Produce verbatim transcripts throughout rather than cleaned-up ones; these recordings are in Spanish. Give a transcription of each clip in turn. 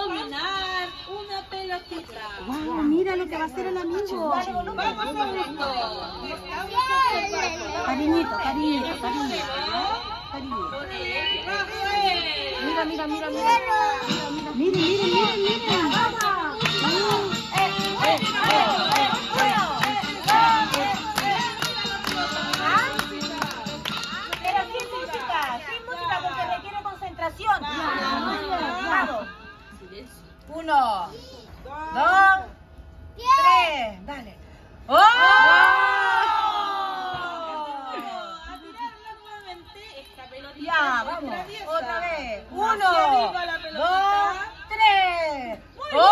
dominar una pelotita. Wow, mira lo que va a hacer el amigo. Vamos a gusto. Cariñito, cariñito, cariñito. Cariñito. Mira, mira, mira, mira. Miren, miren, miren, miren. Pero sin música, sin música porque requiere concentración. Vamos. Uno, dos, tres. Dale. ¡Oh! A tirarla nuevamente esta pelotita. Ya, vamos. Otra vez. Uno, Hacia arriba la pelotita. dos, tres. Muy ¡Oh!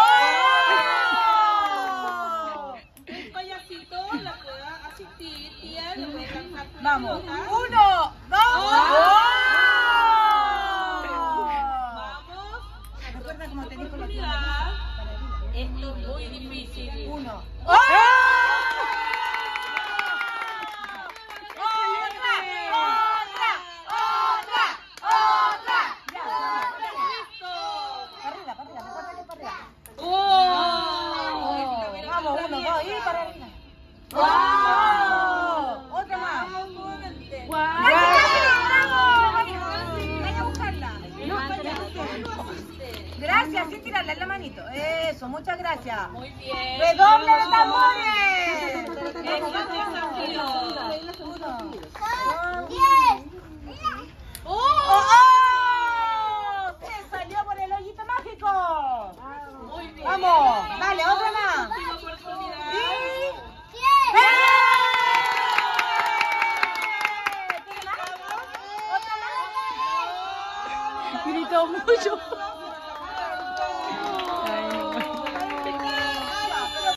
bien. El payasito la pueda asistir, tía, le puede cantar. Vamos. Pelota. Uno, dos. ¡Oh! Vamos. Recuerda cómo te dijo la Oportunidad. Esto es muy difícil. Uno. ¡Oh! Vamos, uno, dos, y para arriba. ¡Wow! Otra más. Vaya a buscarla. Gracias, sin tirarla en la manito. Eso, muchas gracias. Muy bien. ¡Redoble de tambores! Eso es desafío. Uno, dos, ¡Oh! ¡Oh!